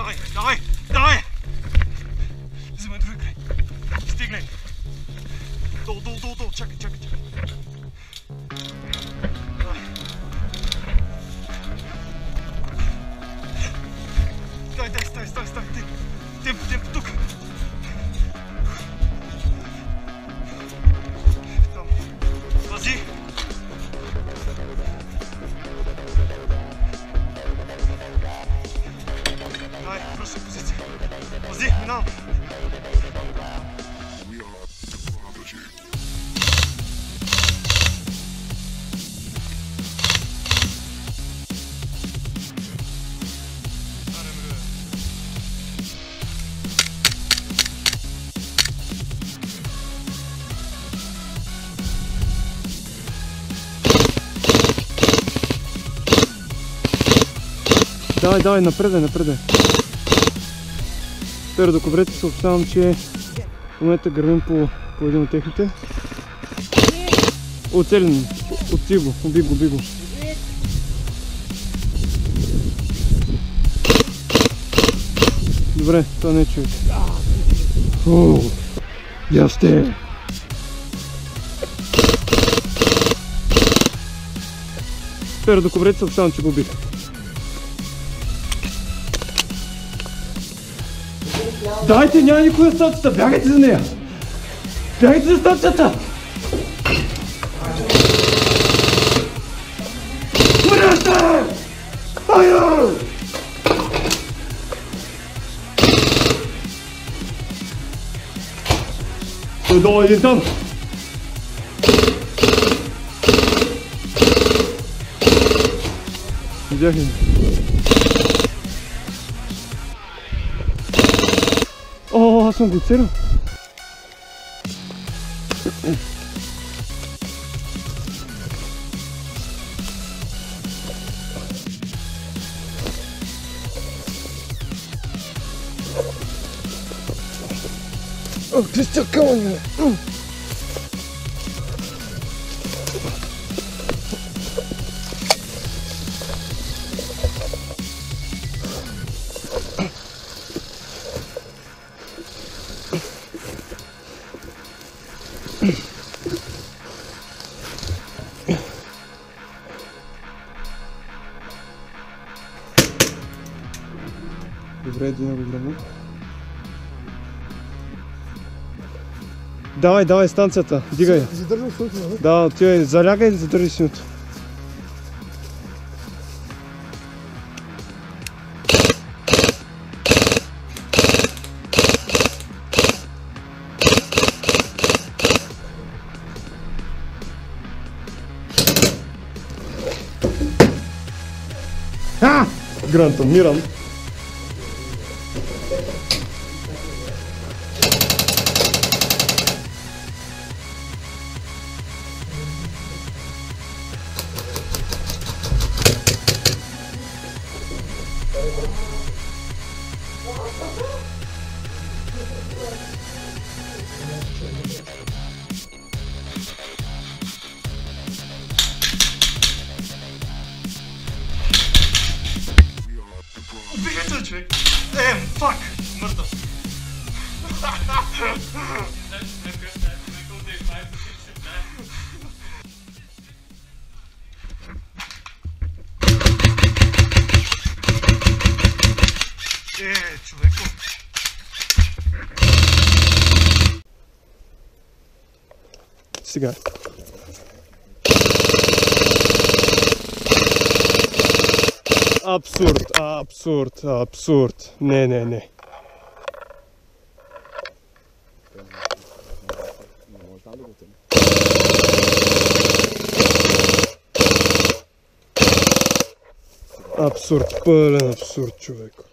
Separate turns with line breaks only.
Давай, давай, давай! Взимай други край. Стигнай. Долу, чакай. Стай. Темпо, тук. Там. Пази. Давай, връщай позиция. Пази, минавам.
Давай, напредай. Тър, добре, съобщавам, че в момента гърмим по един от техните. Оцелен, отси го, уби го. Добре, това не е човек. Я ще! Тър, добре, съобщавам, че го убих. Дайте, няма никой на станцията! Бягайте за нея! Бягайте за станцията! Връщай! Айо! Той долу един там! Видях ли? О, аз съм го целил. О, Кристиан, камън! Добре, един го гръмна. Давай, станцията, дигай.
Задържам силото, нали?
Да, отивай, залягай и задържи силото. Грантомирам.
Убийца, човек! Фак! Мъртъв! Човеко!
Сега. Абсурд. Не. Абсурд, пълен абсурд, човек.